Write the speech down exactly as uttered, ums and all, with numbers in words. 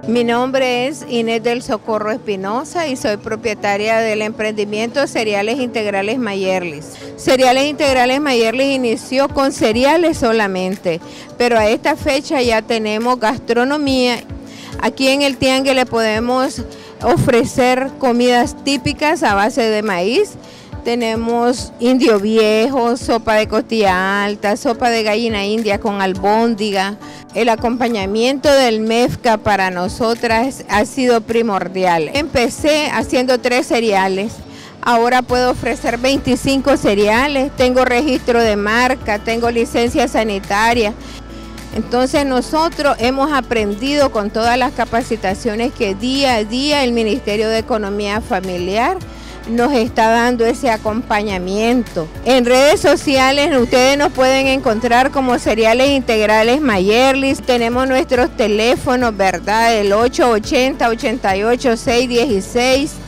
Mi nombre es Inés del Socorro Espinosa y soy propietaria del emprendimiento Cereales Integrales Mayerlis. Cereales Integrales Mayerlis inició con cereales solamente, pero a esta fecha ya tenemos gastronomía. Aquí en el tiangue le podemos ofrecer comidas típicas a base de maíz. Tenemos indio viejo, sopa de costilla alta, sopa de gallina india con albóndiga. El acompañamiento del mezcla para nosotras ha sido primordial. Empecé haciendo tres cereales, ahora puedo ofrecer veinticinco cereales, tengo registro de marca, tengo licencia sanitaria. Entonces nosotros hemos aprendido con todas las capacitaciones que día a día el Ministerio de Economía Familiar nos está dando ese acompañamiento. En redes sociales ustedes nos pueden encontrar como Cereales Integrales Mayerlis. Tenemos nuestros teléfonos, ¿verdad? El ocho ochenta, ochenta y ocho, seiscientos dieciséis.